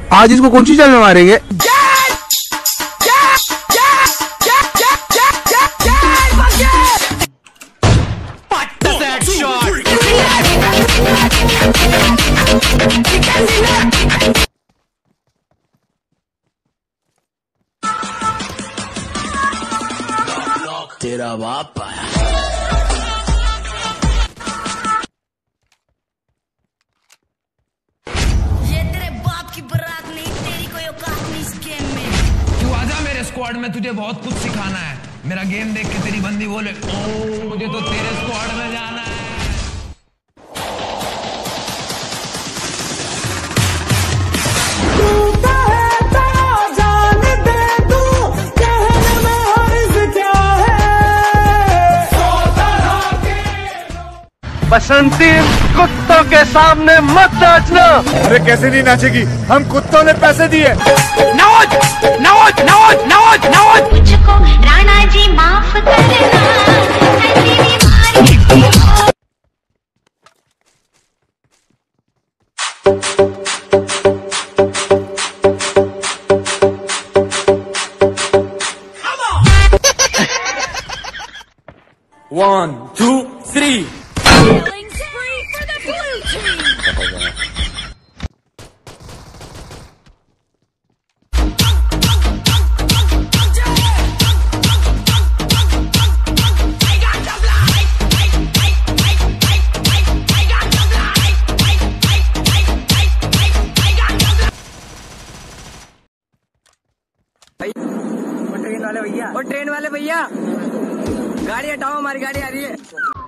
आज इसको कौन सी चाल में मारेंगे? तेरा बाप आया। ये तेरे बाप की बारात नहीं, तेरी कोई औकात नहीं इस गेम में। तू आजा मेरे स्क्वाड में, तुझे बहुत कुछ सिखाना है। मेरा गेम देख के तेरी बंदी बोले ओ मुझे तो तेरे स्क्वाड में जाना है। बसंती कुत्तों के सामने मत नाचना। अरे कैसे नहीं नाचेगी, हम कुत्तों ने पैसे दिए। नवाज नवाज नवाज नवाज नवाज मुझको राणा जी माफ करना, ऐसी बीमारी। 1 2 3 Killing spree for the blue team. वो ट्रेन वाले भैया, गाड़ी हटाओ, हमारी गाड़ी आ रही है।